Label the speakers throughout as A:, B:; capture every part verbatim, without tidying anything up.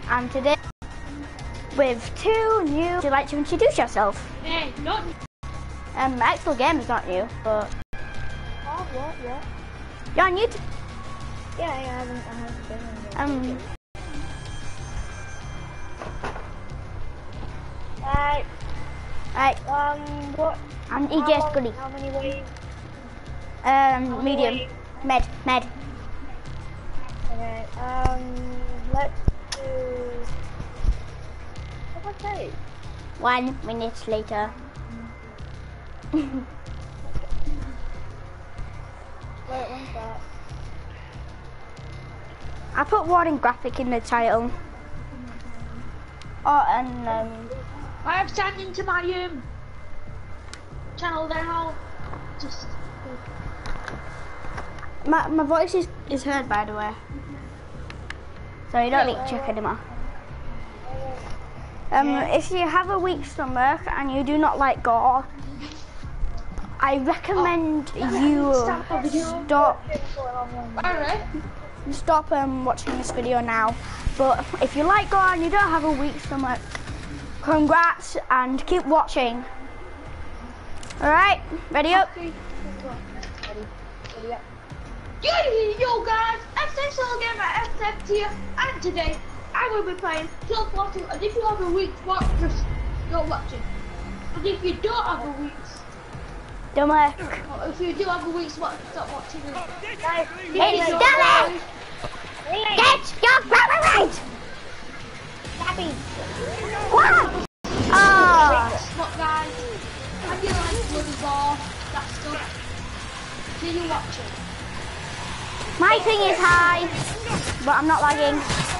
A: and today with two new. Would you like to introduce yourself?
B: Hey, not.
A: Um, Axel Games not new, but.
B: Oh, what? What?
A: You're on YouTube.
B: Yeah, yeah, I haven't. I haven't been on
A: Um.
B: Right.
A: Right.
B: Um. What?
A: I'm
B: how
A: E J
B: long-
A: Scully.
B: How many waves?
A: Um,
B: many
A: medium.
B: waves?
A: Med. Med.
B: Okay. Um. Let's do. What did I say?
A: One minute later.
B: Wait, one's that?
A: I put warning graphic in the title. Oh, and um.
B: I have signed into my um channel now. Just.
A: My my voice is is heard, by the way. So you don't need to check anymore. Um, if you have a weak stomach and you do not like gore, I recommend you stop
B: Alright.
A: stop um, watching this video now. But if you like gore and you don't have a weak stomach, congrats and keep watching. Alright, ready up?
B: Ready. Ready up. Yo, yo guys, F X L Gamer F F here, and today I will be playing Kill Forty. And if you have a weak spot, just don't watch it. And if you don't have a weak
A: Don't worry.
B: Or if you do have a weak spot, stop watching it. Guys,
A: Hey, stop it! Get your brother right!
B: Happy.
A: What? Oh,
B: Look guys, I feel like bloody ball, that stuff. Do you watch it?
A: my thing is high, but I'm not lagging.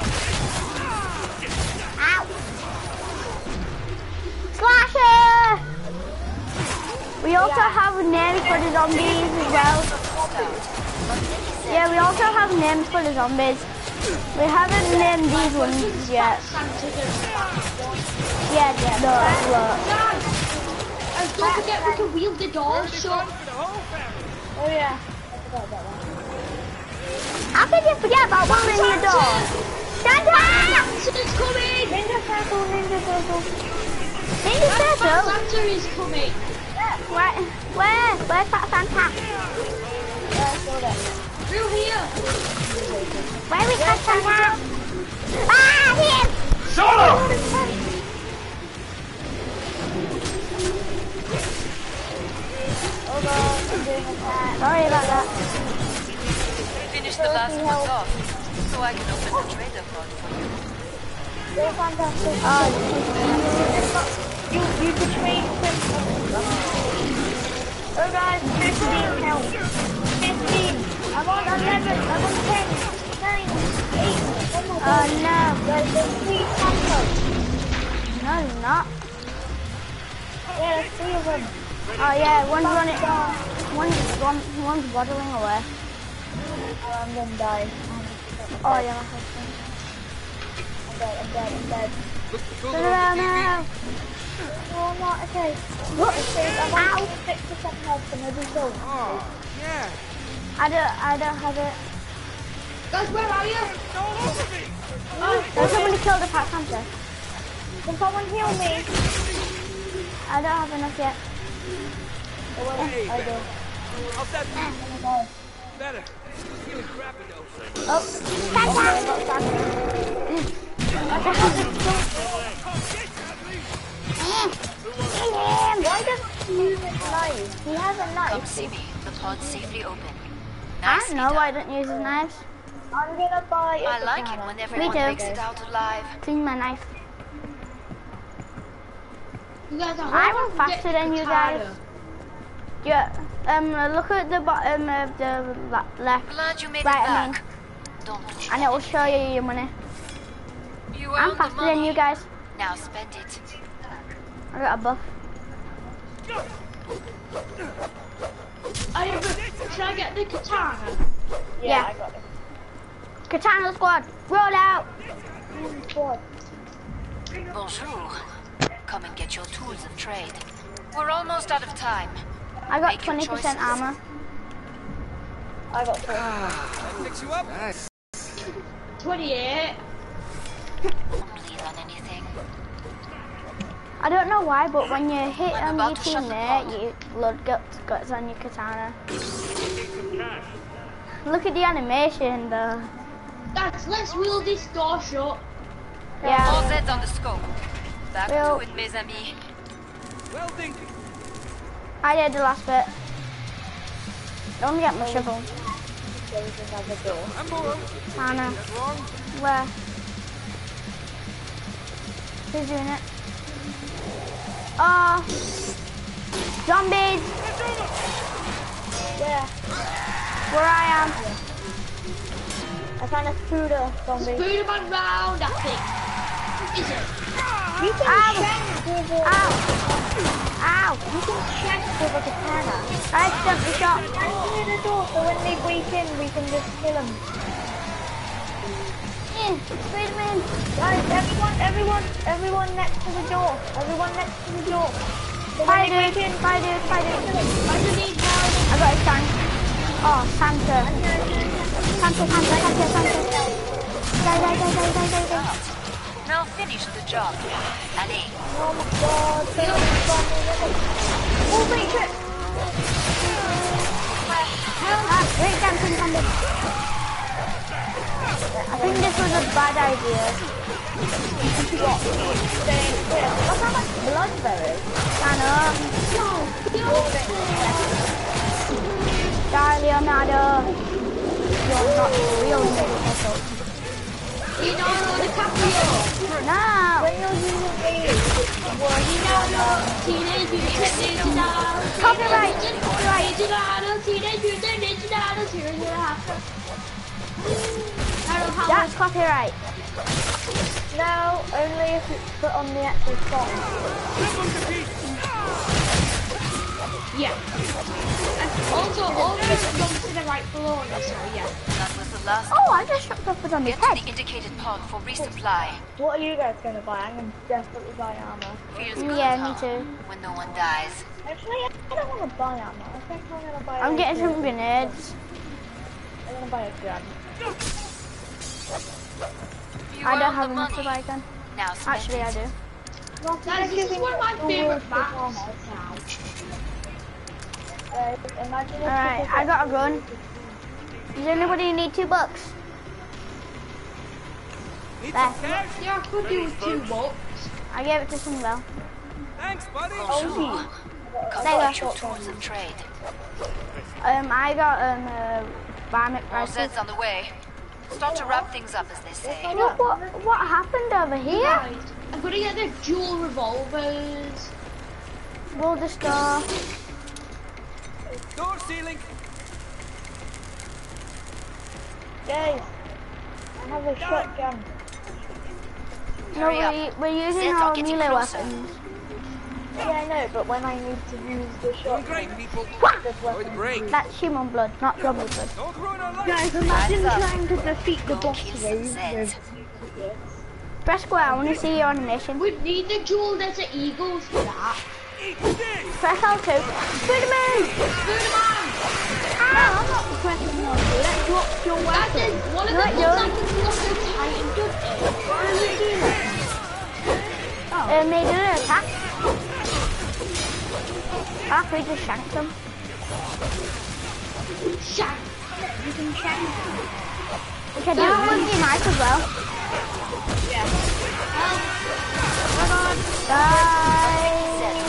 A: Ow! Slasher! We also have names for the zombies as well. Yeah, we also have names for the zombies. We haven't named these ones yet. Yeah, yeah, no, look.
B: Guys, and don't forget we can wheel the doors shut. Oh yeah, I forgot about that.
A: How can you forget about opening the door? Santa!
B: Santa's coming!
A: Ninja circle, ninja circle. Ninja circle?
B: Santa is coming.
A: Where? Where? Where's that Santa?
B: Through here.
A: Where is that Santa? Ah, him!
C: Shut up!
B: Hold on, I'm doing a pack.
A: Sorry about that.
D: Finish the last ones off, so I can open the trader pod for you.
B: They're fantastic.
A: Oh,
B: You, you betrayed Christmas. Oh guys, fifteen help. fifteen. I'm on eleven. I'm on ten. nine. eight. Oh my god.
A: oh no.
B: There's the three Santas.
A: No, you're not.
B: Yeah, there's three of them.
A: Oh yeah, one's running. One's, one, one's waddling away.
B: Oh, I'm gonna die.
A: Oh yeah, my husband.
B: I'm dead, I'm dead, I'm dead.
C: Look cool
A: No,
C: on
A: no,
C: T V.
A: no.
B: No, I'm not, okay.
A: What?
B: It says I'm on twenty-six percent health and I do so.
C: Oh, yeah.
A: I don't, I don't have it.
B: Guys, where are you?
C: All over me.
B: Oh,
A: There's somebody killed a fat Santa.
B: can someone heal me?
A: I don't have enough yet.
B: Oh, wait,
C: Hey,
B: I do.
C: man. How's that feel?
B: Oh my god.
C: Better. Feeling crappy though.
A: Oh, Santa!
B: Why doesn't he use his knife? He has a
D: Come
B: knife.
D: see me. The pod's safely open.
A: I
D: Nicely
A: don't know why I
D: done.
A: don't use his knives.
B: I'm gonna buy a
D: I like it
B: katana.
D: when everyone
A: too.
D: makes it out alive.
A: Clean my knife.
B: You guys are
A: I
B: hoping
A: run
B: to
A: faster
B: get
A: than you
B: katana.
A: guys. Yeah. Um. Look at the bottom of the le- left,
D: Glad you made
A: Right,
D: it
A: I
D: back. Don't
A: and it will show you your money.
D: You
A: I'm
D: earned the
A: faster than
D: money.
A: you guys.
D: Now spend it.
A: I got a buff.
B: I have a, should I get the katana? Yeah,
A: Yeah.
B: I got it.
A: Katana squad, roll out.
B: Squad.
D: Bonjour. Come and get your tools of trade. We're almost out of time.
A: I got
D: Make your
A: twenty percent
D: choices.
A: armor.
B: I got four.
C: That fix you up? Nice.
B: twenty-eight.
D: Bleed on anything.
A: I don't know why, but when you hit
D: I'm
A: on your
D: about to shut the
A: teammate,
D: pod.
A: your blood guts, guts on your katana. Look at the animation though.
B: Guys, let's wheel this door shut.
D: All
A: Yeah.
D: Zeds on the scope. Back
A: Well-
D: to it, mes amis.
C: Welding.
A: I did the last bit. Don't get my shovel.
C: I'm more.
A: Anna.
C: That's wrong.
A: Where? Who's doing it? Oh. Zombies.
E: Yeah,
A: Where I am.
E: I found a scooter zombie.
B: Boot man round, I think. Is it?
E: You can
A: Ow.
E: shank with a,
A: Ow. Ow.
E: you can shank with a katana.
A: I stuck the shot.
E: Shank in the door so when they break in, we can just kill them.
A: Yeah. Spider-Man.
E: Guys, everyone, everyone, everyone next to the door. Everyone next to the door. So when
A: Hi
E: they break
A: dude.
E: in,
A: Hi dude. Hi dude.
B: I don't need help.
A: I got a tank. Oh, Santa. Santa, Santa, Santa, Santa. Die, die, die, die, die, die, die.
D: Now finish the job. Allez.
E: oh my god, so many zombies. Oh, wait, shit.
A: Ah, break dancing zombies. I think this was a bad idea.
E: What? Look how much blood there is.
A: I know. Die, Leonardo. You're not real, Leonardo.
B: Leonardo DiCaprio.
A: No.
E: When you're using these,
B: Leonardo, Teenage Mutant Ninja Turtles.
A: Copyright.
B: Teenage Leonardo, Teenage Mutant Ninja Turtles. Here's your half. I don't know how
A: That's copyright.
E: no, only if it's put on the actual song.
B: Yeah. And also, all this comes to the right below this, so yeah.
D: That was the last.
A: Oh, I just shot off the zombie's
D: Get to
A: head.
D: the indicated pod for resupply.
E: What are you guys going to buy? I'm going to definitely buy armor.
D: Feels good,
A: Yeah,
D: huh?
A: me too.
D: When no one dies.
E: Actually, I don't want to buy armor. I think I'm going to buy.
A: I'm
E: like,
A: getting
E: a-
A: some grenades.
E: I'm going to buy a gun.
D: You
A: I don't
D: earned
A: have
D: the
A: enough to
D: money.
A: buy a gun.
D: Now spend
A: Actually, I
D: it.
A: do.
E: Well,
B: Guys, this is
E: giving
B: one of my
E: the
B: favorite
E: worst
B: maps
E: armor.
B: now.
E: Uh, imagine if
A: Alright,
E: people
A: I
E: get-
A: got a gun. Does anybody need two bucks?
C: Need
A: There.
C: some cash?
B: Yeah, I could do with two bucks.
A: I gave it to someone.
C: Thanks, buddy.
D: Bonjour. Come
A: There you
D: get
A: go.
D: your tools of trade.
A: Um, I got um uh, Barmic
D: All
A: prices.
D: Zeds on the way. Start to wrap things up, as they say.
A: Look what what happened over here.
B: Guys, I'm gonna get the dual revolvers.
A: Roll the star.
C: Door ceiling.
E: Guys, I have a shotgun.
A: No,
D: Hurry up.
A: we, we're using
D: Zeds are
A: our
D: getting
A: melee
D: closer.
A: weapons.
E: Yeah, I know, but when I need to use the
C: Doing
E: shotgun,
C: great, people.
E: this
C: Or the
E: weapon.
C: break.
A: That's human blood, not zombie blood.
C: Don't ruin our life.
E: Guys, imagine
D: Hands up.
E: trying to defeat the
D: Go
E: boss
D: kill some
E: wave
D: Zeds.
E: with
A: Press square, I want to see your animation.
B: We need the dual Desert Eagles for that.
C: Eat this.
A: Press L two. Spider-Man!
B: Spider-Man!
E: No, I'm not pressing on you. Let's drop your
B: That
E: weapon.
B: is one of
A: No,
B: them
A: it
B: looks
A: don't.
B: like a Colossal Titan, doesn't it?
E: Where are you doing it?
A: Um, they did an attack. Ah, we just shanked them.
B: Shank.
E: You can shank.
A: We can do it with your knife as well.
E: Yeah.
A: Die!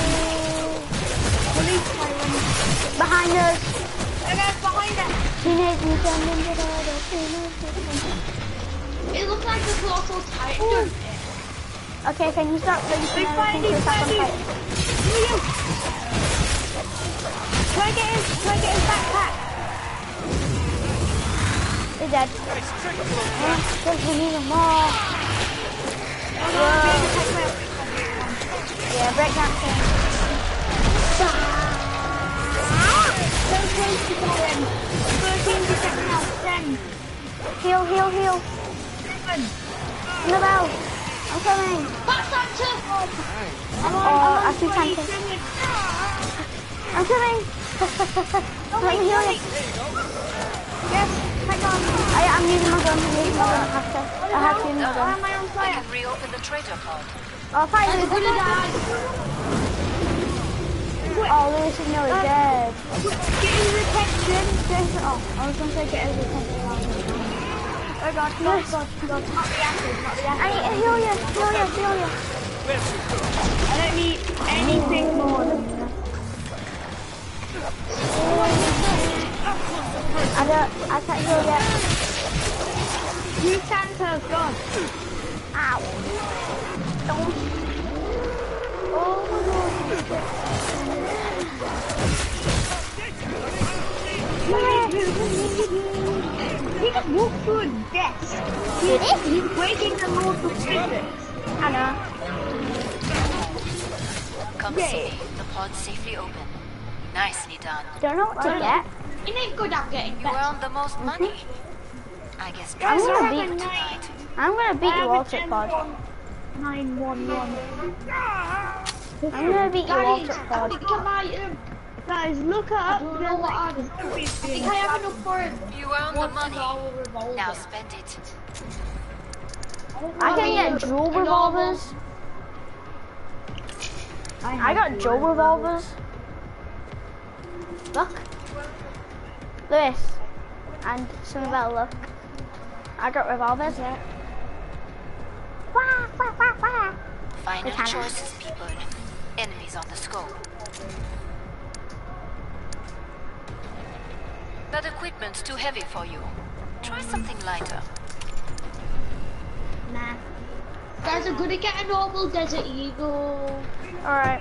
E: Police siren.
A: Behind us!
E: And then behind us.
A: Teenage Mutant Ninja Turtles, Teenage Mutant.
B: It looks like a Colossal Titan, doesn't it?
A: Okay, can you stop releasing
E: Big
A: everything
E: fighting,
A: to second
E: fighting.
A: fight?
E: Try get his, try get his backpack.
A: They're dead.
C: Nice trick, little
A: Oh, because we need them more. Whoa. Yeah, break dancing.
E: So close to going. thirteen percent health, ten.
A: Heal, heal, heal.
E: seven.
A: Annabelle, I'm coming.
B: Back Santa!
E: I'm on,
A: Oh,
E: I'm
A: I
E: on
A: see
E: twenty,
A: Santa.
E: seven.
A: I'm coming.
E: Oh,
A: Let me heal
E: wait,
A: you.
E: Yes. my gun.
A: I, I'm using my gun. I'm using my gun. I have to. I have to use my
E: Why
A: gun.
E: am I on
D: We
E: fire?
D: can reopen the trader pod.
A: Oh, fire
B: I'm
A: Lewis.
B: gonna die.
A: Oh, Lewis is nearly
E: Uh,
A: dead.
E: Get his attention.
A: Jason, oh, I was going to say get his attention.
E: Oh god, god, god, god. Not the acid, not the
A: I
E: acid.
A: heal you, heal you, heal you.
E: I don't need anything more than that.
A: I don't, I can't heal yet.
E: Use Santa's gun.
A: Ow. Don't.
E: Oh my god. He just walked through a desk.
A: Did it?
E: He's breaking the laws of physics.
A: I know.
D: Come
E: Yeah.
D: see. The pod's safely open. Nicely done.
A: Don't know what to get.
B: You ain't good at getting
D: You
B: better.
D: earned the most money. I guess
A: I'm
D: guys
A: gonna
D: are
A: beat-
D: open tonight.
A: I'm gonna beat you all to pod.
E: nine one one.
A: I'm gonna beat you all
B: Guys,
A: to
B: I
A: pod.
B: think I might, um,
E: Guys, look
B: I
E: up.
B: don't know what I'm, I think I have enough for it.
D: You earned the
B: One
D: money.
B: dollar revolver.
D: Now spend it.
A: I can get dual revolvers. I got dual revolvers. Look. Lewis. And Sunnyvale, look. I got revolvers. Wah, wah, wah, wah.
D: Final
A: Katana.
D: choices, people. Enemies on the scope. That equipment's too heavy for you. Try something lighter.
B: Nah. Guys, I'm gonna get a normal Desert Eagle.
A: Alright.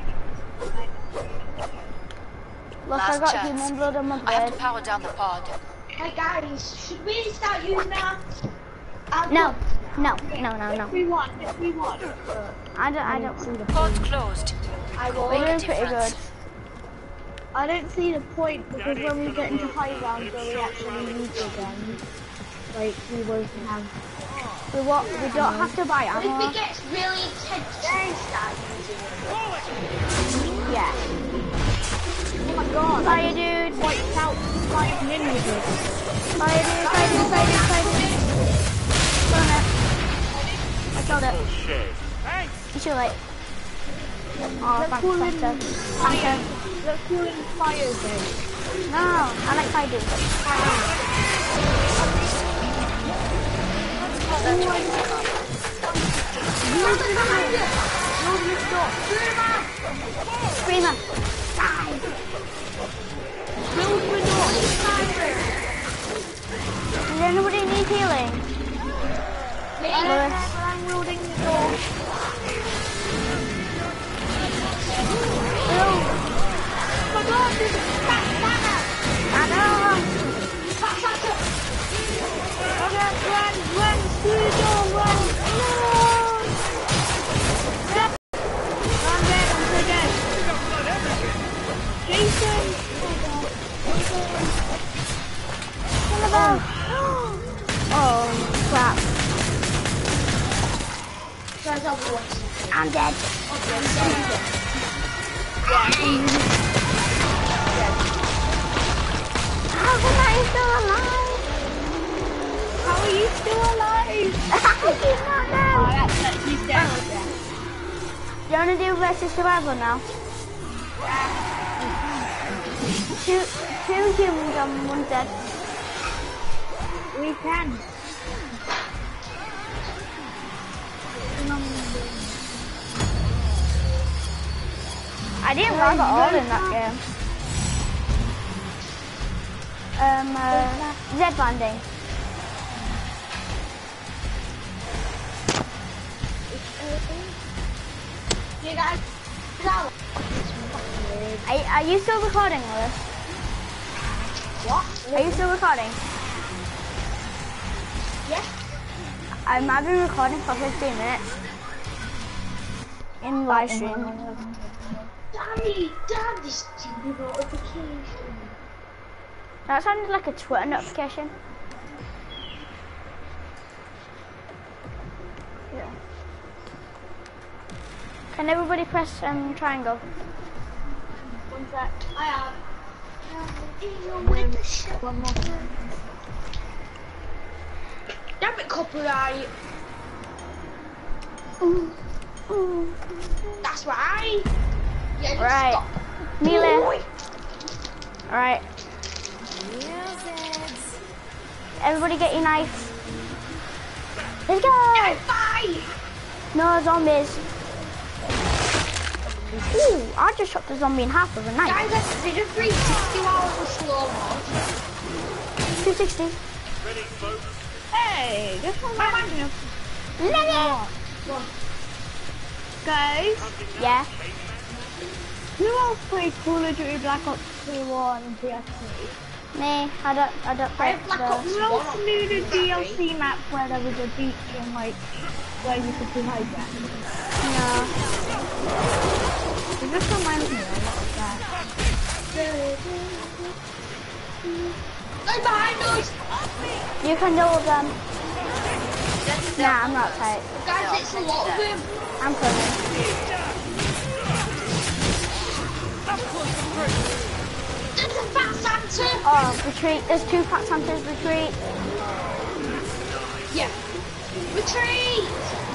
A: Look, I
D: Last
A: got
D: chance.
A: human blood on my
D: I have
A: bed.
D: to power down the pod.
B: Hey guys, should we start using that? I've
A: No,
B: got-
A: no, no, no, no.
E: We want, we want.
A: I don't, I don't see the
D: Pod's closed.
B: I will.
A: We're
D: Make a
A: doing pretty good.
D: difference.
E: I don't see the point because when we get into high ground where we actually need the guns, like we won't have.
A: We what? We don't have to buy
B: But if
A: ammo.
B: it gets really intense, then start using it.
A: Yeah.
E: Oh my god!
A: Fire dude.
E: Wiped out five ninjas.
A: Fire dude. Fire dude. Fire dude. Fire dude. Got it. I killed it.
C: Thanks.
A: It's too late. Oh,
E: Let's
A: thanks,
E: call in
A: thanks, thanks.
E: fire. Let's call in fire day.
A: No, I like fire dude. Screamer. Die. Does anybody need healing? Lewis.
E: I'm wielding the door.
A: Bill.
E: Oh my god, there's a fat banner!
A: I know.
E: Okay, run, run, through the door, run! No! Run! I'm dead, I'm so dead. Jason!
A: Oh, oh crap.
B: Guys, I'll watch.
A: I'm dead. How come I still alive?
E: How are you still alive?
A: He's not dead.
E: Oh, that's it, he's dead.
A: Do you want to do versus survival now? Two, two humans and one dead.
E: We can.
A: I didn't rob it all in that game. Um, uh, Z banding.
B: You guys, go.
A: Are, are you still recording, Lewis?
B: What?
A: Are you still recording?
B: Yes.
A: Um, I've been recording for fifteen minutes. In live stream.
B: Daddy, damn this stupid notification.
A: That sounded like a Twitter notification. Yeah. Can everybody press um, triangle?
B: One sec. I am. In the winter.
E: One more.
B: copyright.
A: Ooh, ooh.
B: That's right. Yeah, just
A: Right.
B: stop.
A: Melee. Alright. Everybody get your knife. Let's go!
B: Fight!
A: No zombies. Ooh, I just shot the zombie in half with a knife.
B: Guys, I did a three sixty while it was slow mo.
A: two sixty.
E: Hey, this one reminds me of...
A: Lily!
E: Guys,
A: Yeah.
E: who else played Call of Duty Black Ops two on P S three?
A: Me, I don't, I don't
B: I
A: play
B: have Black
A: the...
B: Ops
E: Who else knew the D L C map where there was a beach and like, where you could do hijack?
A: No.
E: It just reminds me of that.
B: They're behind us!
A: You can deal with them. Nah, I'm not tight.
B: Guys, it's a lot of them.
A: I'm coming.
B: There's a fat Santa!
A: Oh, retreat. There's two Fat Santas, retreat.
B: Yeah. Retreat!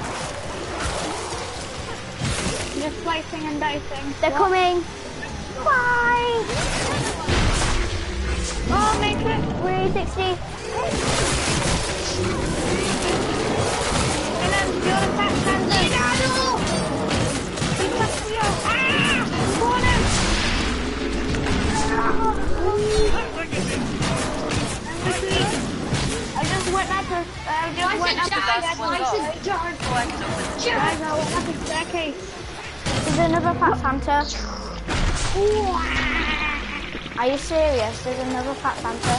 E: Just slicing and dicing.
A: They're coming. Bye!
E: Oh, make it!
A: three sixty.
E: And then you're the fat Santa.
B: Leonardo!
E: Ah! Corner! I just went up the, I just went up the staircase. Guys, I went up the staircase.
A: There's another Fat Santa. Are you serious? There's another Fat Santa.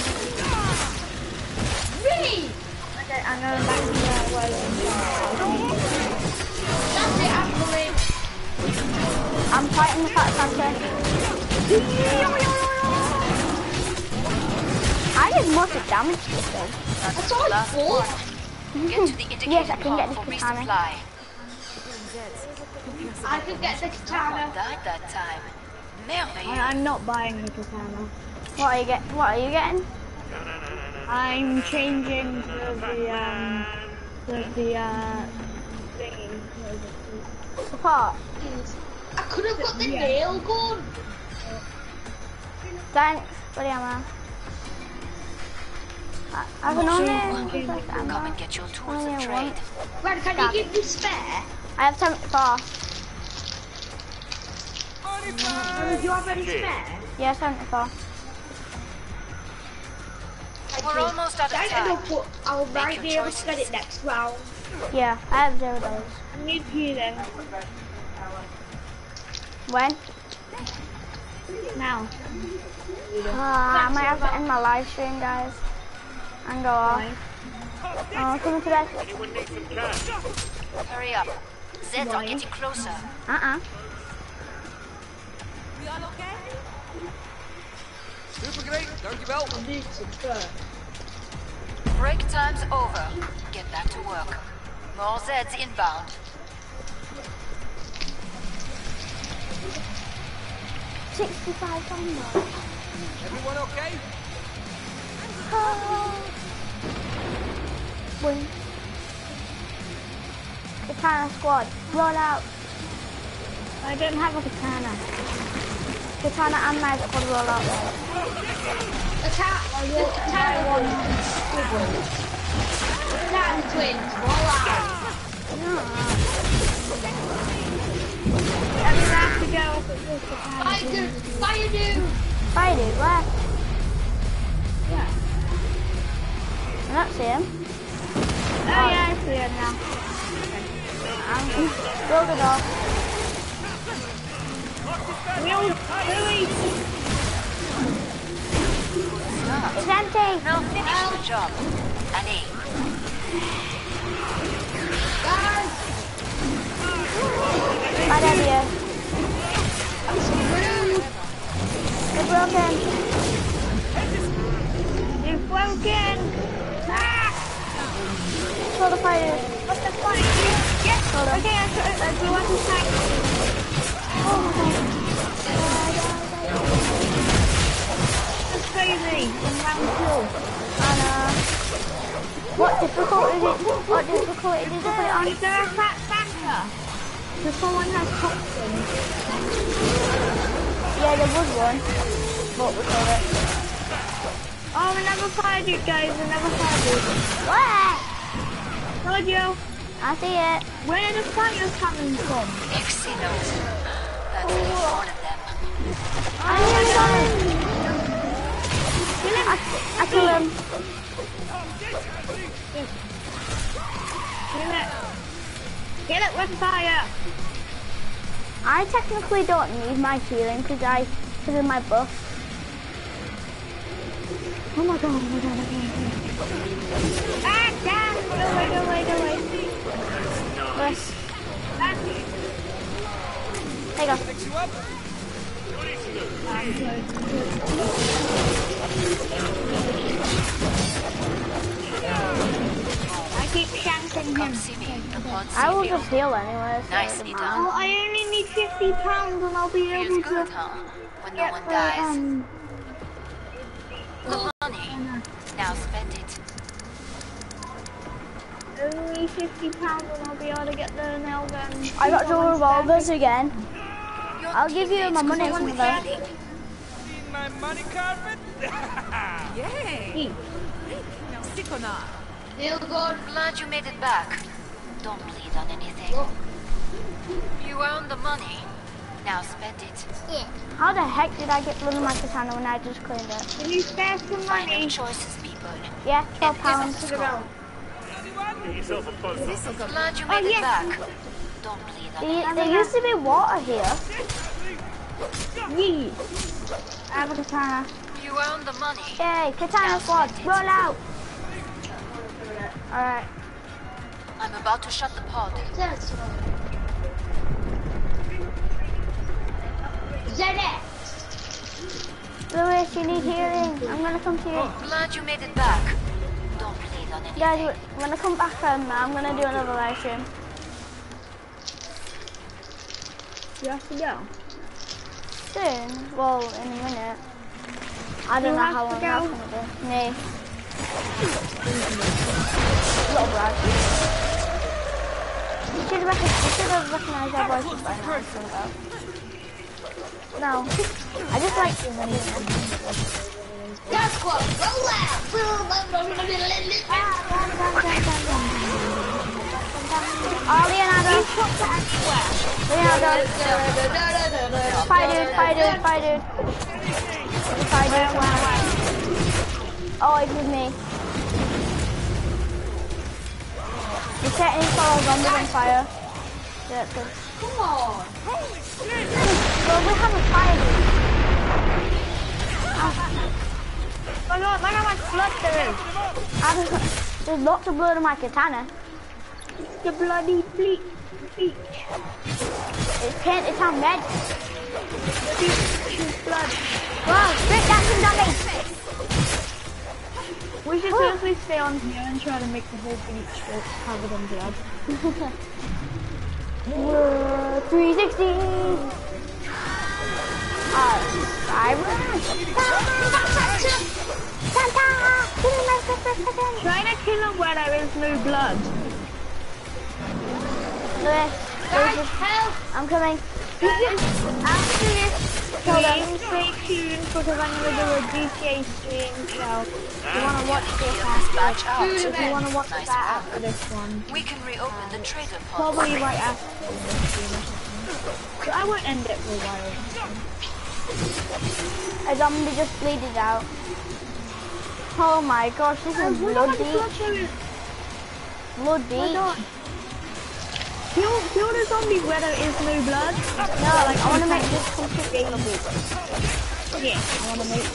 B: Really?
E: Okay, I'm going back to where I was.
B: That's it, I'm going.
A: I'm fighting the Fat Santa. I did most of the damage to this thing.
B: That's all it's for.
D: Get to the indicated
A: Yes, I can get
D: pod
A: this
D: for
A: katana.
D: resupply.
B: I could get the katana.
D: Died that time. Merveilleux.
E: I, I'm not buying the katana.
A: What are you get? What are you getting?
E: I'm changing to the, um, to the, uh, thingy.
A: Support.
B: I could have got the
E: Yeah.
B: nail gun.
A: Thanks for the ammo. I, I can only
D: Come
A: ammo.
D: and get your tools
A: Only
D: of
A: one.
D: trade.
B: Right, can you give me spare?
A: I have seventy-four.
B: Do you have any spare?
A: Yeah, seventy-four.
D: We're almost out of
B: I don't know,
D: time.
B: but I'll
D: Make
B: might
D: your
B: be able to
D: choices.
B: get it next round.
A: Yeah, I have zero dollars.
E: I need healing.
A: When?
E: Now.
A: Ah, I might have to end my live stream, guys. And go off. Oh, I'm coming to bed.
D: Hurry up. Zeds are getting closer.
A: Uh-uh.
C: Super great. Dankjewel.
D: Break time's over. Get back to work. More Zeds inbound.
A: sixty-five dollars.
C: Everyone okay?
A: Win. Katana squad, roll out.
E: I don't have a katana.
A: Katana and Magic squad roll out there.
B: Attack! The katana one. The katana twins, roll out.
E: I'm gonna have to go if it's just katana.
B: Fire, fire dude!
A: Fire dude, where?
E: Yeah.
A: I don't see him.
E: Oh yeah, I see it now.
A: Um, build it off.
E: Really? Really?
A: It's empty.
D: Now finish the job. Annie.
B: Guys!
A: Bad idea.
B: I'm so rude!
A: They're broken.
E: You're broken! Ah!
A: Kill the fire.
E: What's the point? Yes!
A: Hold on.
E: Okay, I I do want to attack.
A: Oh my god.
E: That's crazy. In round two.
A: I know. What difficulty is it? What difficulty did you put it on?
E: Is there a fat Santa? Because someone has toxins.
A: Yeah, there was one. But we killed it.
E: Oh, we never fired it, guys. We never fired it.
A: What?
E: Told you.
A: I see it.
E: Where are the fires coming from?
D: Excellent. That's all of them.
A: I see him.
E: Kill him.
A: I, I killed him.
E: Kill it. Kill it with fire.
A: I technically don't need my healing because I, because of my buff.
E: Oh my god, oh my god, oh my god. Ah, damn! Go away, go away, go away.
A: Yes.
E: Ah.
A: There you go.
C: Fix you up.
E: I keep shanking
D: Come
E: him.
D: see me. The pod's
A: I will
D: safe.
A: just heal anyway. So
D: Nicely
A: it doesn't
D: done.
E: Oh, I only need fifty pounds and I'll be able
D: Feels
E: to
D: good, huh? When no
E: get
D: one
E: the,
D: dies.
E: um,
D: The money. Now spend it.
E: only fifty pounds and I'll be able to get the nail gun.
A: matter. I got two revolvers again.
D: Your
A: I'll give you my
D: teammates
A: money
D: could
A: from
D: always
A: there.
D: lead.
C: Seen my money carpet?
F: Yay! Now stick or not?
B: Feel good.
D: Glad you made it back. Don't bleed on anything. You earned the money. Now spend it.
A: How the heck did I get blood in my katana when I just cleaned it?
E: Can you spare some
D: Final
E: money?
D: choices, people.
A: Yeah, twelve
D: And
A: pounds.
D: this is the score. Glad you made
E: Oh,
D: it
E: yes.
D: back. Don't bleed on
A: There, there used to be water here.
E: Yee. I have a katana.
D: You earned the money.
A: Yay, katana squad, roll out. Alright.
D: I'm about to shut the pod.
B: That's Zedek.
A: Lewis, you need healing. I'm gonna come to you.
D: Glad you made it back. Don't bleed on anything.
A: Guys, I'm gonna come back and I'm gonna do another live stream.
E: You have to go.
A: Soon? Well, in a minute. I don't
E: You
A: know
E: have
A: how
E: to
A: long
E: go?
A: that's gonna be. Me. Little brag. You should have, rec- you should have recognized our voices by now. I think, though. No. I just like you when
B: That's what. Roll out.
A: Oh, Leonardo. Leonardo. Spy dude, spy dude, spy dude. Spy dude. Oh, it's with me. You're setting for zombies on fire. Yeah, that's good.
B: Come on.
A: Well, we haven't fired it.
E: Oh no, look how much blood there is.
A: I don't- There's lots of blood on my katana.
E: The bloody bleach. Bleach.
A: It's painted on red.
E: Bleach blood.
A: Wow, straight dancing zombie.
E: We should seriously stay on here and try to make the whole beach strip covered in blood.
A: Whoa, three sixty. Uh, Siren. Santa! Give me my first second.
E: Trying to kill him where there is no blood.
A: Lewis,
B: Guys,
A: Lewis,
B: help.
A: I'm coming.
E: After this stream, stay tuned because I'm going to do a G T A stream, so if you want to watch this after,
D: Batch out.
E: if you want to watch
D: Nice
E: that
D: work.
E: after this one,
D: We can reopen the trader pod.
E: probably right after this stream. So I won't end it for a while.
A: A zombie just bleeded out. Oh my gosh, this is blood beach. Blood beach.
E: Kill, kill the zombie where there is no blood.
A: No, like I want to make this completely blood beach.
E: Yeah, I want to make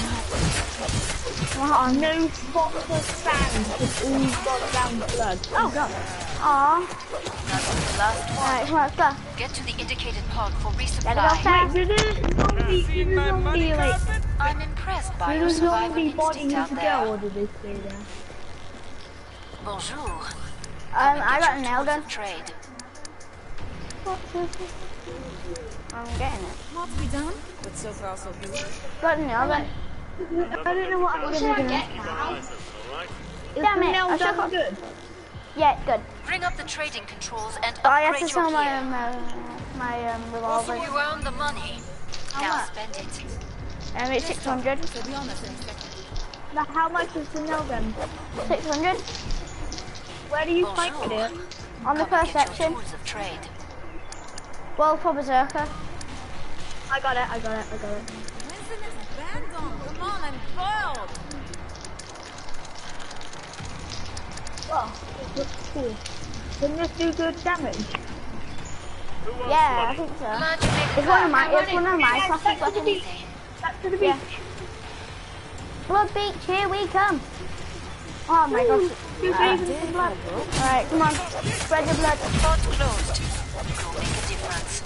A: Wow.
E: no spots of sand, just all goddamn blood. Oh god.
A: Aw.
D: That's the last one.
A: Alright, come on, let's go.
D: Get to the indicated pod for
A: Gotta go
D: resupply.
A: fast.
E: Did the zombie, did the zombie like,
D: I'm impressed by
E: did
D: your
E: the
D: survival
E: zombie body
D: instinct
E: need
D: out
E: to go
D: there.
E: or did they stay there?
D: Bonjour.
A: Um, I got a
D: Get your
A: nail
D: tools
A: gun.
D: of trade.
A: I'm getting it.
F: More to be done, but so far so good.
A: Got a nail gun.
E: I don't know what I'm
B: What should I
E: gonna do.
B: get now?
E: Is
A: Damn
E: the
A: it,
E: nail
A: I should've
E: done
A: got-
E: good?
A: Yeah, good.
D: Bring up the trading controls and
A: Oh, I have
D: upgrade
A: to
D: your
A: sell my
D: gear.
A: um, uh, my um, revolver.
D: You earn the money. Now spend it.
A: Um, it's six hundred.
F: So be honest in a second.
E: Now, how much is the nail gun?
A: Six hundred
E: Where do you
D: Bonjour.
E: find it?
A: on the
D: Come and
A: first
D: get your
A: section.
D: tools of trade.
A: Well, for Berserker.
E: I got it, I got it, I got it.
F: When's the next band on? Come on, I'm boiled.
E: Oh, it looks cool. Can this do good damage?
A: Yeah, I think so.
D: Glad you made it
A: It's one of
D: back.
A: my, it's one of my classic
E: Back to the
A: weapons.
E: beach. Back to the beach.
A: Yeah. Blood Beach, here we come. Oh my gosh.
E: Two seasons of blood.
A: Alright, come on. Spread the blood.
D: Port closed. Go make a difference.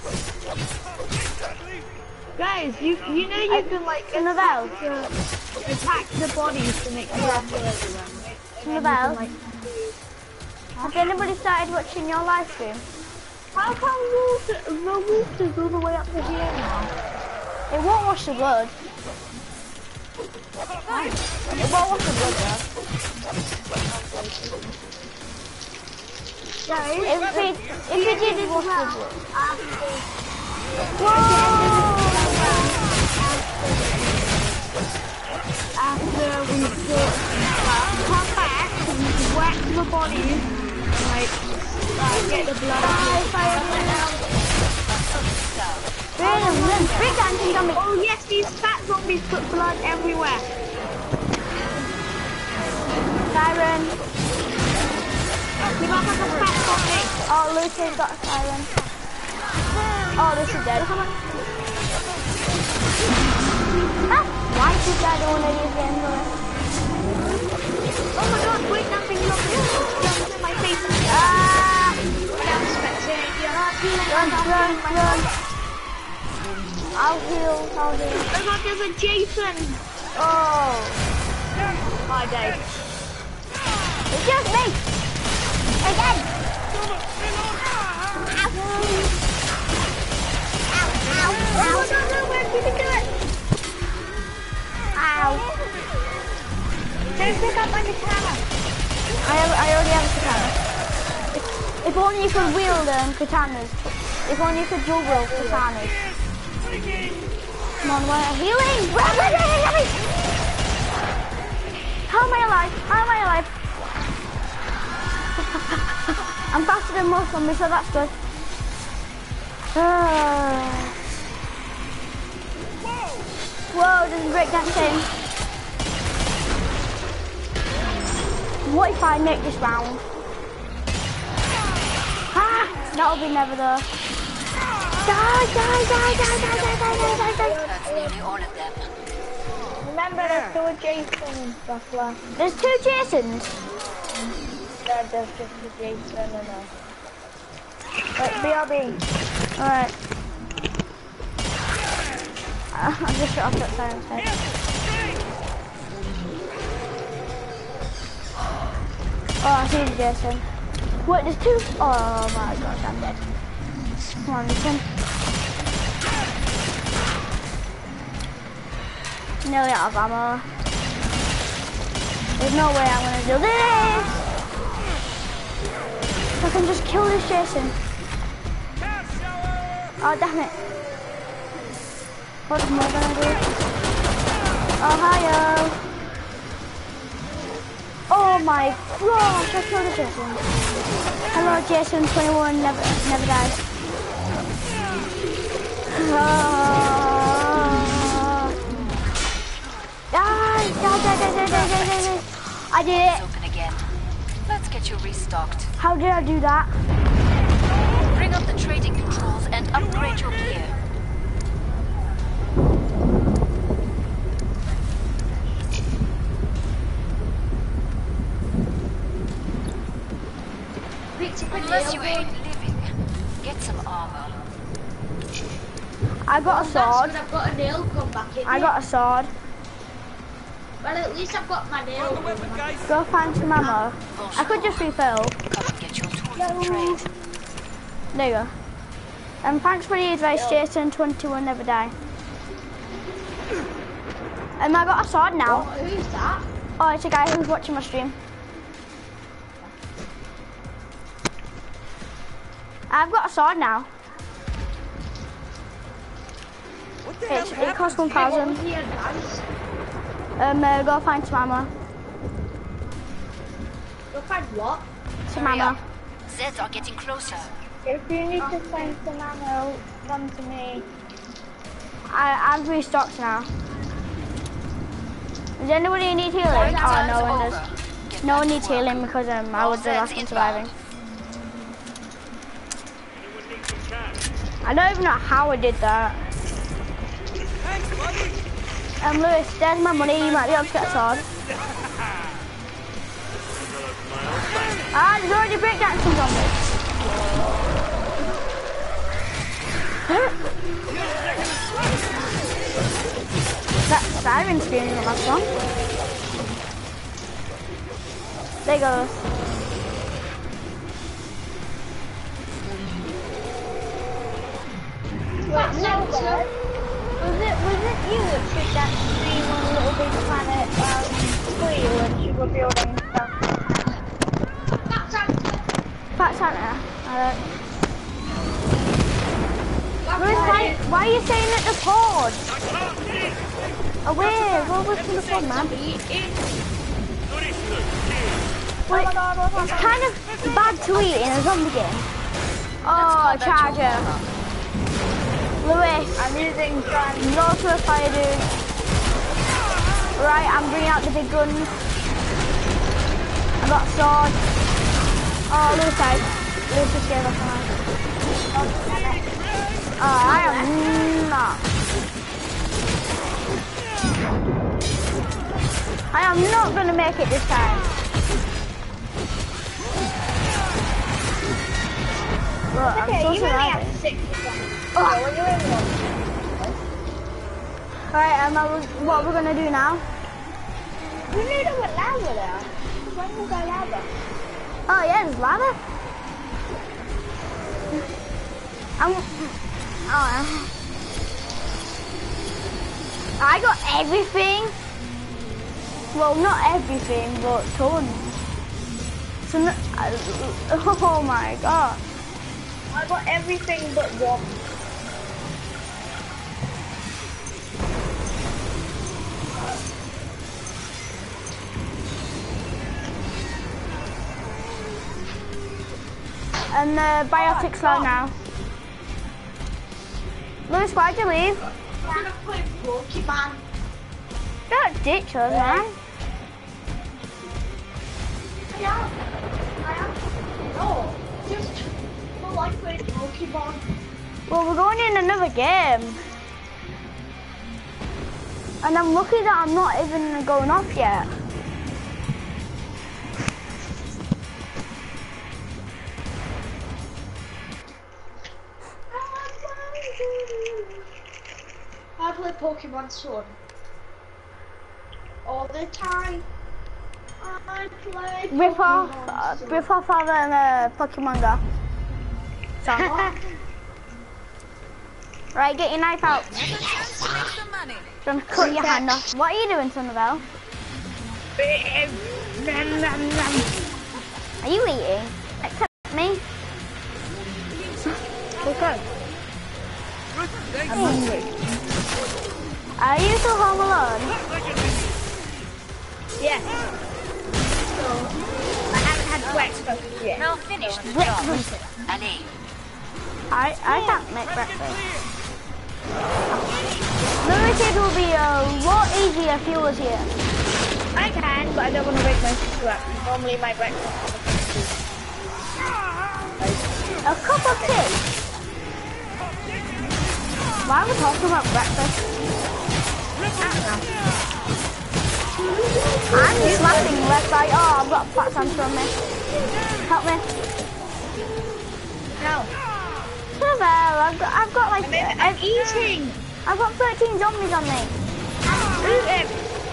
E: Guys, you you know you
A: I-
E: can like
A: in the valve.
E: uh, attack the bodies to make them
A: Yeah.
E: feel everywhere.
A: In the
E: And then you
A: valve.
E: can, like,
A: Has anybody started watching your live stream?
E: how come water, the water's all the way up to here now?
A: It won't wash the blood. It won't wash the blood though.
E: Guys,
A: If it, if it did, it wash the blood.
E: after we put, come back and whack the bodies and like uh, get the blood out.
A: Bring them, bring dancing zombies.
E: Oh yes, these fat zombies put blood everywhere.
A: Siren.
E: You might have a fat zombie.
A: Oh, Lucy's got a siren. Oh, this is dead. Ah, why did I don't want to use the envelope?
E: Oh my god, wait, nothing zombies jumped in my face.
A: Ah!
E: Now spectating.
A: Run, run, run. I'll heal, I'll heal.
E: Oh god, there's a Jason.
A: Oh.
E: Hi, Dave.
A: It's just me! Again! Ow! Ow!
E: Oh no, no, where did you do it?
A: Ow!
E: Don't pick up my katana.
A: I, have, I already have a katana. If, if only you could wield um, katanas. If only you could dual wield katanas. Come on, we're healing! Run, run, run, run, run! How am I alive? How am I alive? I'm faster than most of me, so that's good. Uh, whoa, there's a breakdancing. What if I make this round? Ah, that'll be never though. Die, die, die, die, die, die, die, die, die, die.
D: That's nearly all of them.
E: Remember, there's still a Jason and stuff left.
A: There's two Jasons.
E: There, there's just a Jason and a... Wait, B R B.
A: Alright. Uh, I just shut off that siren's head. Oh, I see the Jason. Wait, there's two? Oh my gosh, I'm dead. Come on, listen. Nearly out of ammo. There's no way I'm gonna do this! I can just kill this Jason. Oh, damn it. What am I gonna do? Ohio! Oh my gosh, I killed a Jason. Hello, Jason twenty-one, never, never dies. Oh. Die, die, die, die, die, die, die, die. I did it.
D: Open again. Let's get you restocked.
A: How did I do that?
D: Bring up the trading controls and upgrade your gear. Unless you hate living, get some armor.
A: I got a sword.
B: I've got a nail come back in.
A: I got a sword.
B: Well, at least I've got my nail.
C: The weapon, guys.
A: Go find some ammo. I could just refill.
D: Come and get your tools of trade.
A: There you go. And thanks for the advice, Jason twenty-one, never die. And I got a sword now.
B: Who's that?
A: Oh, it's a guy who's watching my stream. I've got a sword now.
C: What the hell
A: It's, it
C: happened?
A: costs one
B: What
A: thousand.
B: was the advice?
A: Um, uh, go find some ammo.
B: You'll find what?
A: Some
D: Hurry
A: ammo.
D: up. Zeds are getting closer.
E: If you need to find some ammo, come to me.
A: I, I've restocked now. Does anybody need healing? Oh, no one does.
D: Get
A: No
D: back
A: one
D: to
A: needs
D: work.
A: healing because um, I
D: All
A: was the last
D: Zeds
A: one
D: inbound.
A: surviving. I don't even know how I did that.
C: Thanks, buddy.
A: Um, Lewis, there's my money. You might be able to get a sword. Ah, there's already breakdancing zombies. That siren screaming on my phone. There goes.
E: Wait, no, was it was it you that took that stream on Little Big Planet um three when you were building stuff?
B: That's actually.
A: Fat Santa. Uh, Lewis, why, why are you saying that the pod? Away, go over to the pod, man. Wait, it's kind of bad to eat in a zombie game. Oh, charger. Lewis,
E: I'm using gun.
A: go to a fire, dude. Right, I'm bringing out the big guns. I got a sword. Oh, Lewis died. Lewis just gave us a knife. Oh, I am not. I am not going to make it this time. Look, I'm
E: Okay,
A: so
E: you only
A: surviving.
E: have six percent.
A: Oh.
E: So when you're in one.
A: Alright, um, I was- what we're going to do now?
E: We need to put lava there. When was there lava?
A: Oh yeah, there's lava. I'm, oh, I got everything. Well, not everything, but tons. So, no, uh, oh my god.
E: I got everything but one.
A: And the biotic slide now. Lewis, why'd you leave?
B: I'm gonna play Pokemon.
A: Don't ditch us, man.
B: I am. I am. No, just I like playing Pokemon.
A: Well, we're going in another game. And I'm lucky that I'm not even going off yet.
B: I play Pokemon Sun. All the time. I play
A: Rip off,
B: Pokemon
A: uh,
B: Sun.
A: rip off of an uh, Pokemon Go. Song. Right, get your knife out.
F: Make some money.
A: Don't cut your hand off. What are you doing, Sonabelle? Are you eating? Except me.
E: Okay.
C: Thanks.
E: I'm hungry.
A: Are you still home alone?
E: Yes. So, I haven't had breakfast yet.
D: Now finish the job.
A: Breakfast.
D: Allez.
A: I, I can't make breakfast. Lewis, it will be a lot easier if you was here.
E: I can, but I don't want to wake my sister up. Normally my breakfast
A: A cup of tea. Why are we talking about breakfast? I'm slapping left eye. Oh, I've got fat Santa on me. Help me.
E: No.
A: Well, I've got, I've got like,
E: I'm,
A: I've,
E: I'm eating.
A: I've got thirteen zombies on me.
E: Eating.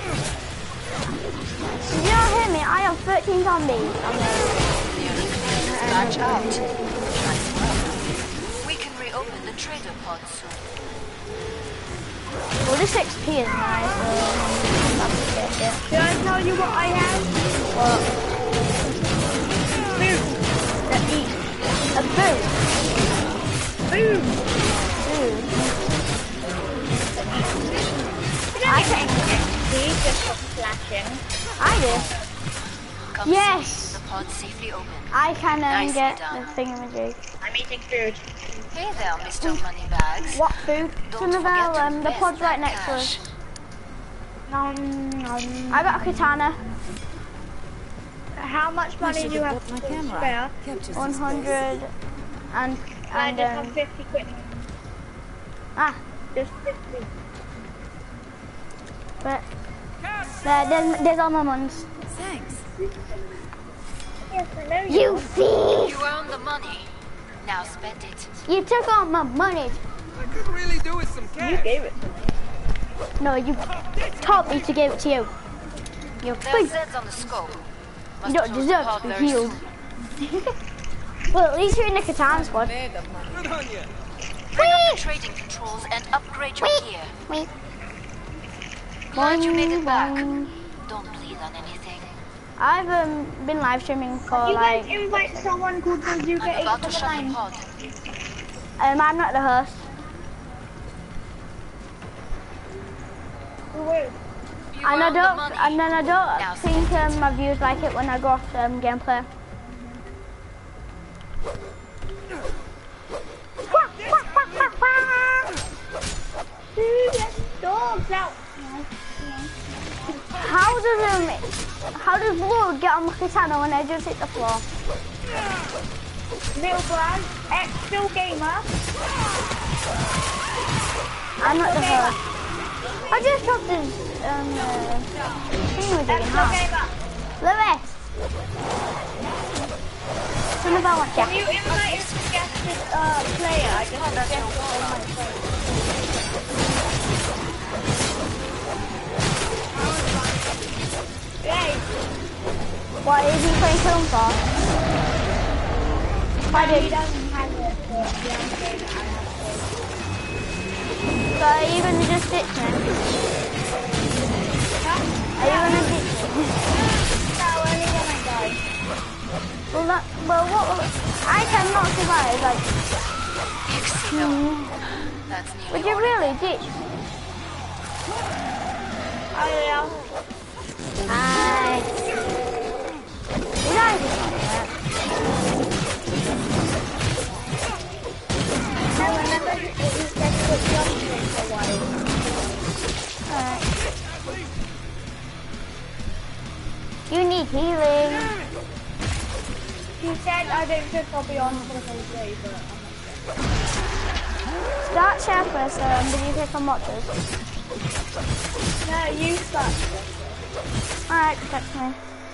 A: Did you not hear me? I have thirteen zombies on me.
D: Dispatch out. Nice work. We can reopen the trader pod soon.
A: Well, this X P is nice, so I'm happy to get it.
E: Should I tell you what I have?
A: What?
E: Food. To eat.
A: A boot.
E: Boom!
A: Dude.
E: I can see just for flashing.
A: I do.
D: Come
A: Yes.
D: see the pod safely open.
A: I can um,
D: Nicely
A: get
D: done.
A: the thingamajig.
E: I'm eating food.
D: Hey there, Mister Moneybags.
A: What food?
D: Don't
A: Sunnival,
D: forget to
A: um, the
D: invest
A: pod's right
D: that
A: next to
D: cash.
A: us.
E: Um, um,
A: I got a katana.
E: how much money do you have
F: my
E: to
F: camera.
E: spare?
F: Captures
A: one
F: this
A: hundred and,
E: I
A: and
E: just have
A: um,
E: fifty quid.
A: ah,
E: Just fifty.
A: but there, there's, there's all my ones.
F: Thanks.
E: Yes, I know you.
A: You thief!
D: You earned the money. Now spend it.
A: You took all my money.
C: I could really do with some cash.
E: You gave it to me.
A: No, you told me to give it to you. You
D: There's
A: thief!
D: Zeds on the scope.
A: You
D: Must
A: don't
D: close the
A: deserve
D: pod
A: to be
D: very
A: healed.
D: soon.
A: Well, at least you're in the katana squad.
F: Mega money.
C: Good on you.
D: Bring up the trading controls and upgrade your
A: Wait.
D: gear.
A: Wait.
D: Glad you made it back.
A: Boing.
D: Don't bleed on anything.
A: I've um, been live streaming for
E: You
A: like,
E: guys invite someone called Bazooka
D: I'm about to
E: eight
D: shut the
E: nine.
D: pod.
A: um, I'm not the host.
E: Who is?
D: You
A: And I
D: earned the
A: don't,
D: money.
A: and then I
D: Now
A: don't think um, my viewers like it when I go off um, gameplay.
E: Dude, that dog's out.
A: How does um, how does Blue get on my katana when I just hit the floor?
E: Little Brad, ex-still gamer.
A: I'm not the host. I just dropped his um, uh, thing with it in
E: Ex-still
A: half.
E: gamer.
A: Lewis! Son of a watch
E: Can you invite a suggested uh, player? I just suggested all my players. Yay!
A: What is he playing film for? I
E: He
A: did.
E: doesn't have it, but yeah, I'm saying that I have
A: So are you gonna just ditch me? Are you gonna ditch me?
E: it. No, only when I die.
A: Well, that, well, what will, I cannot survive, like,
D: Pixie, no. That's nearly
A: would you
D: all.
A: really ditch me?
E: Oh yeah.
A: Hi. You guys are not that.
E: I remember it was just put jumping for a while.
A: Alright. You need healing.
E: She said I don't think I'll be on for the whole day, but I'm not
A: Start share first, um, did you click on watches?
E: sure. No, you start.
A: Alright, protect me.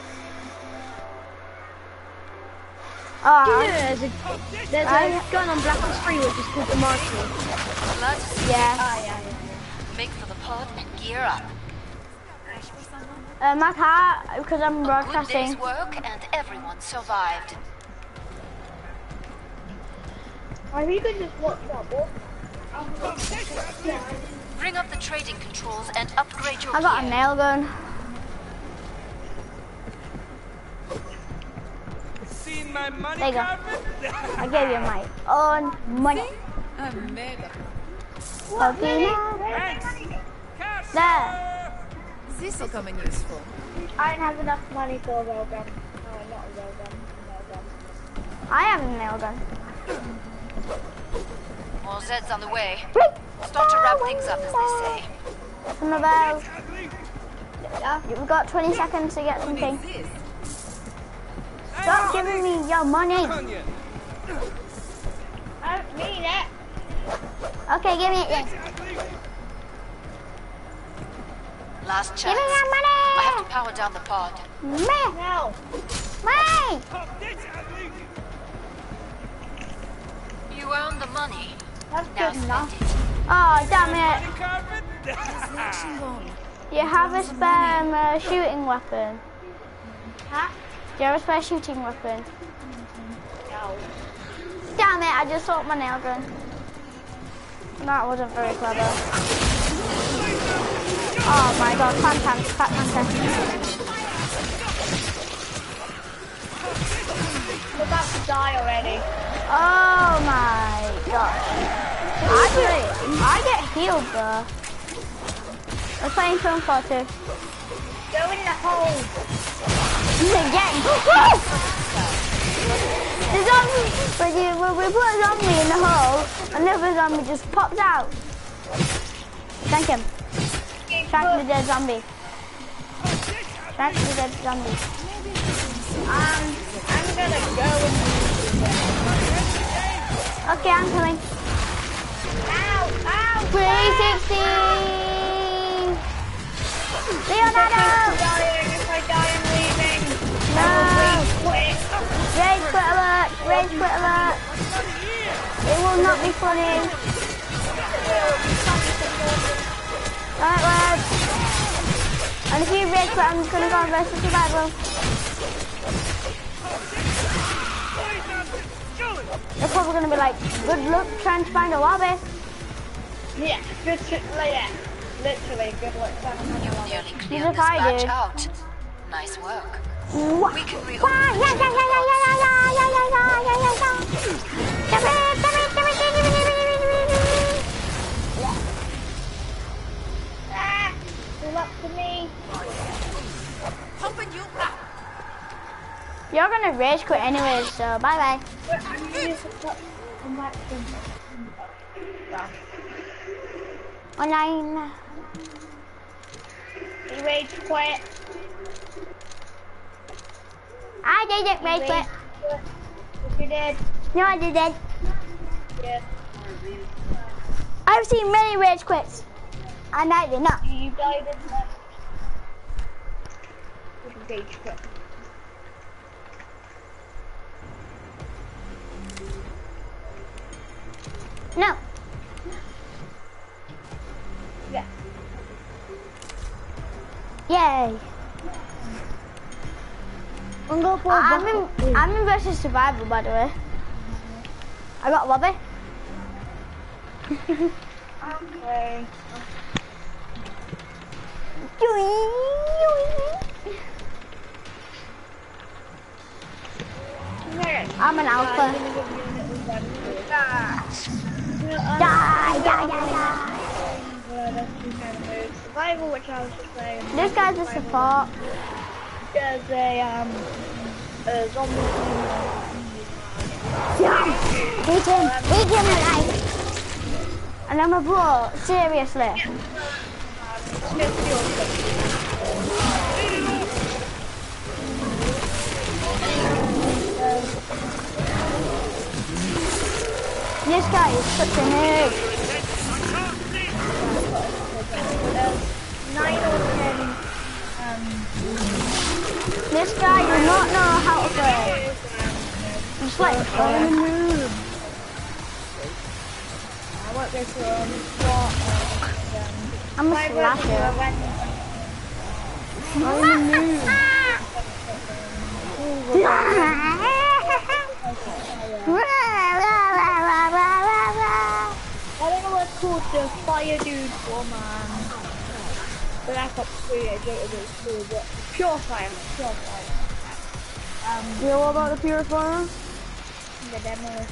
A: Oh,
E: There's a, there's
A: I-
E: a gun on Black Ops three which is called the Marshal.
D: Glad to see
A: yeah.
E: Oh yeah, yeah.
D: Make for the pod and gear up.
A: Uh, my car, because I'm
D: A good
A: broadcasting.
D: day's work and everyone survived.
E: Or you can just watch that book.
D: Bring up the trading controls and upgrade your
A: I got a
D: gear.
A: nail gun.
C: Seen my money
A: There you go.
C: carpet?
A: I gave you my own money.
F: I'm mega.
A: Pokemon.
C: Thanks. Cash.
A: There.
F: This will come in useful.
E: I don't have enough money for a railgun. No, not a railgun. A railgun.
A: I have a nail gun.
D: More Zeds on the way. Start to wrap things up, as they say.
A: Annabelle. Yeah, we've got twenty seconds to get something.
F: This.
A: Stop giving me your money.
C: Good on you.
E: I don't mean it.
A: Okay, give me it. Yeah.
D: Last
A: Give
D: chance.
A: me your
D: I have to
A: money.
D: power down the pod.
A: Me.
E: No.
A: Me.
D: You earned the money.
E: That's
D: Now
E: good
D: spend
E: enough.
D: it.
A: Oh, damn it.
C: Money carpet?
F: Action bomb.
A: Do you have a spare um, uh, shooting weapon?
E: Huh?
A: Do you have a spare shooting weapon?
E: No.
A: Damn it, I just thought my nail gun. That wasn't very clever. Oh my god, fantastic, fantastic.
E: I'm about to die already.
A: Oh my gosh. healed though. Let's play film for two.
B: Go in the hole.
A: Again. The zombie, when, you, when we put a zombie in the hole, another zombie just pops out. Thank him. Track the dead zombie. Track the dead zombie.
B: Um, I'm gonna go and
A: Okay, I'm coming.
B: Ow! Ow!
A: three sixty! Leonardo!
B: If I die, I'm leaving.
A: No!
B: Quit.
A: Rage quit alert! Rage quit alert! It will not be funny. Alright, lads. And if you rage quit, I'm just gonna go on versus survival. They're probably gonna be like, good luck trying to find a lobby.
B: Yeah, literally, yeah. Literally, good luck finding a
D: You
B: lobby.
D: nearly
A: Even
D: cleared
A: if
D: this
A: I
D: batch
A: did.
D: out. Nice work.
A: What?
D: We can
A: Wah,
D: reopen
A: yeah, yeah, yeah, yeah, yeah, yeah, yeah, yeah, yeah, yeah, yeah, yeah, yeah. Damn it, damn it, damn it, damn it, damn it, damn it.
B: Ah! Pull up to me.
F: Pumping you up.
A: You're gonna rage quit anyways, so bye bye.
B: Come back to me.
A: Online.
B: You rage quit.
A: I didn't rage quit.
B: Yes, you did.
A: No, I didn't.
B: Yes.
A: I've seen many rage quits, and I did not.
B: You died in that. You rage quit.
A: No.
B: Yeah.
A: Yay.
B: I'm going for a
A: I'm
B: bucket.
A: in, I'm in versus survival, by the way. I got a lobby.
B: Okay.
A: I'm an alpha. Die, die, die, die.
B: Survival, which I was just saying.
A: This guy's a support.
B: There's a um a zombie team.
A: Yeah. Beat him, beat him alive. And I'm a bro, seriously. This guy is such a noob.
B: Nine or ten. Um,
A: This guy does not know how to play. Just like, I'm a noob.
B: I won't go through um, what.
A: I'm a slasher. I'm a noob.
B: I don't know what's called the fire dude for man. Black Ops three, I don't know what it's called, but pure fire, pure fire. Um,
A: You know about the purifier?
B: the demo. Uh,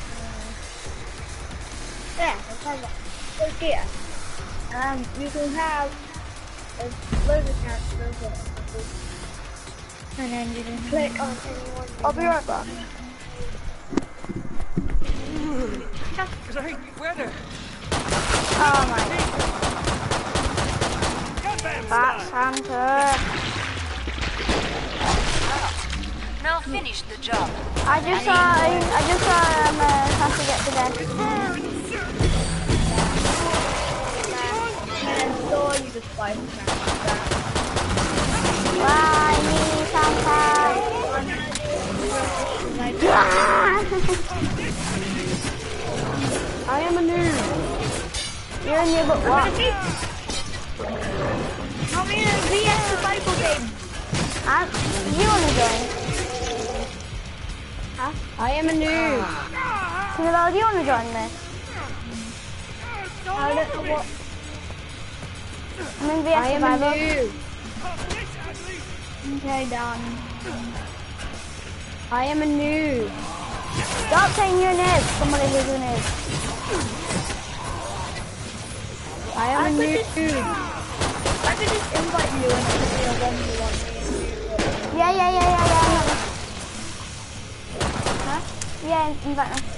B: yeah, it's like that. So here, um, you can have a load of characters, and then you can click on anyone.
A: I'll be right back.
C: Great weather.
A: Oh my.
C: Goddamn
A: That's Hunter.
D: Now finish the job.
A: I just saw, I just saw um, uh, have to get to bed.
B: And then store you just buy the characters.
A: Why me, Santa? I am a noob. You're a noob at what?
B: I'm in a V S survival game.
A: I'm, you want to join? Huh?
E: I am a noob.
A: Camilo, do you want to join me?
B: I don't know what.
A: I'm in V S
E: I am a
A: Survival.
E: noob.
B: Okay, done.
E: I am a noob.
A: Stop saying you're a noob. Somebody who's a noob.
E: I I am
B: I
E: a
B: could
E: noob.
B: just, I could just invite you and then you know when you want me.
A: Yeah, yeah, yeah, yeah, yeah. Huh? Yeah, invite me.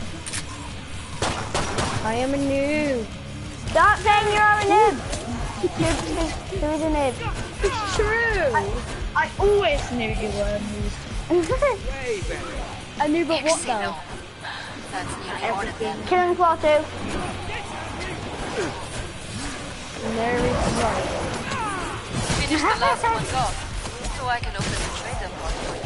E: I am a noob.
A: Stop saying you're a noob. Noob speak. Who is a noob?
E: It's true.
B: I, I always knew you were a noob.
C: Way better.
E: A noob at what
D: Ixie,
E: though?
D: no. That's nearly all of them.
A: Killing floor two.
E: There is right.
D: Finish the last ones off, so I can open the trade them.